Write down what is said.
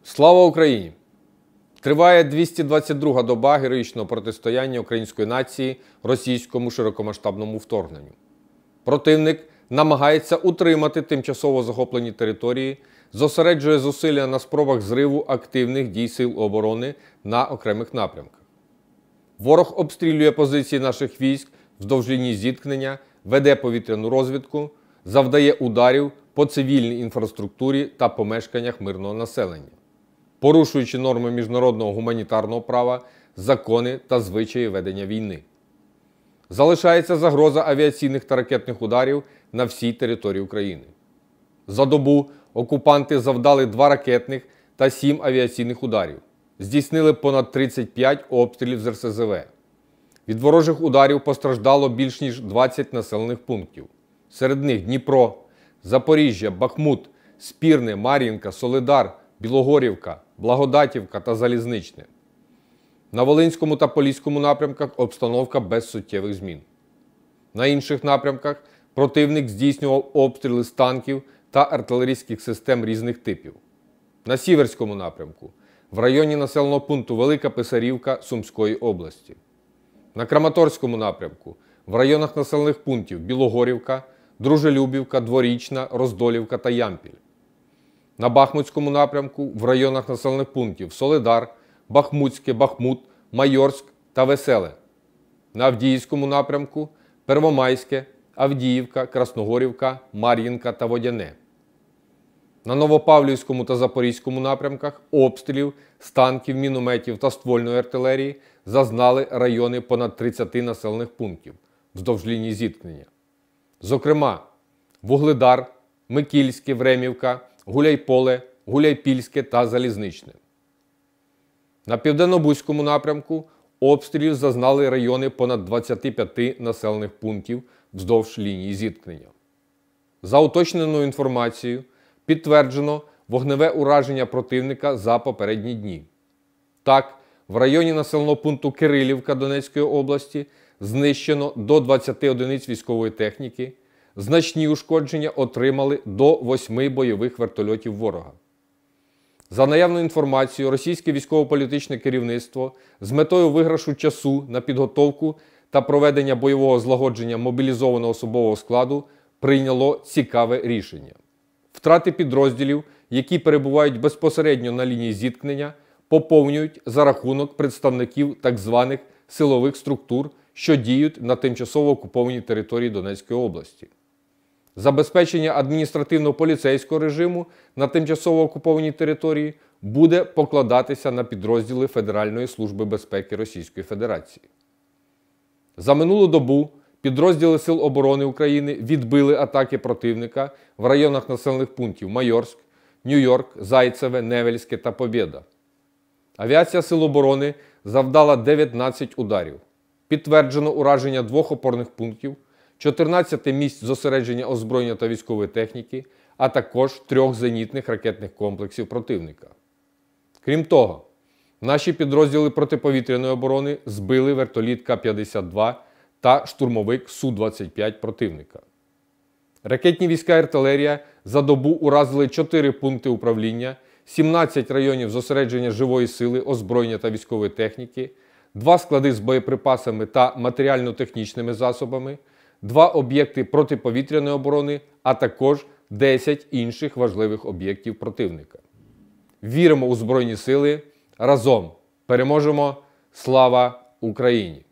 Слава Україні! Триває 222-га доба героїчного протистояння української нації російському широкомасштабному вторгненню. Противник намагається утримати тимчасово захоплені території, зосереджує зусилля на спробах зриву активних дій сил оборони на окремих напрямках. Ворог обстрілює позиції наших військ вздовж лінії зіткнення, веде повітряну розвідку, завдає ударів по цивільній інфраструктурі та помешканнях мирного населення, порушуючи норми міжнародного гуманітарного права, закони та звичаї ведення війни. Залишається загроза авіаційних та ракетних ударів на всій території України. За добу окупанти завдали 2 ракетних та 7 авіаційних ударів. Здійснили понад 35 обстрілів з РСЗВ. Від ворожих ударів постраждало більш ніж 20 населених пунктів. Серед них Дніпро, Запоріжжя, Бахмут, Спірне, Мар'їнка, Солидар, Білогорівка, Благодатівка та Залізничне. На Волинському та Поліському напрямках обстановка без суттєвих змін. На інших напрямках противник здійснював обстріли з танків та артилерійських систем різних типів. На Сіверському напрямку в районі населеного пункту Велика Писарівка Сумської області. На Краматорському напрямку в районах населених пунктів Білогорівка, Дружелюбівка, Дворічна, Роздолівка та Ямпіль. На Бахмутському напрямку в районах населених пунктів Солидар, Бахмутське, Бахмут, Майорськ та Веселе. На Авдіївському напрямку Первомайське, Авдіївка, Красногорівка, Мар'їнка та Водяне. На Новопавлівському та Запорізькому напрямках обстрілів з танків, мінометів та ствольної артилерії зазнали райони понад 30 населених пунктів вздовж лінії зіткнення. Зокрема, Вугледар, Микільське, Времівка, Гуляйполе, Гуляйпільське та Залізничне. На Південно-Бузькому напрямку обстрілів зазнали райони понад 25 населених пунктів вздовж лінії зіткнення. За уточненою інформацією, підтверджено вогневе ураження противника за попередні дні. Так, в районі населеного пункту Кирилівка Донецької області знищено до 20 одиниць військової техніки, значні ушкодження отримали до 8 бойових вертольотів ворога. За наявною інформацією, російське військово-політичне керівництво з метою виграшу часу на підготовку та проведення бойового злагодження мобілізованого особового складу прийняло цікаве рішення. Втрати підрозділів, які перебувають безпосередньо на лінії зіткнення, поповнюють за рахунок представників так званих силових структур, що діють на тимчасово окупованій території Донецької області. Забезпечення адміністративно-поліцейського режиму на тимчасово окупованій території буде покладатися на підрозділи Федеральної служби безпеки Російської Федерації. За минулу добу підрозділи Сил оборони України відбили атаки противника в районах населених пунктів Майорськ, Нью-Йорк, Зайцеве, Невельське та Побєда. Авіація Сил оборони завдала 19 ударів. Підтверджено ураження 2 опорних пунктів, 14 місць зосередження озброєння та військової техніки, а також 3 зенітних ракетних комплексів противника. Крім того, наші підрозділи протиповітряної оборони збили вертоліт К-52 та штурмовик Су-25 противника. Ракетні війська і артилерія за добу уразили 4 пункти управління, 17 районів зосередження живої сили, озброєння та військової техніки, 2 склади з боєприпасами та матеріально-технічними засобами, 2 об'єкти протиповітряної оборони, а також 10 інших важливих об'єктів противника. Віримо у Збройні Сили. Разом переможемо! Слава Україні!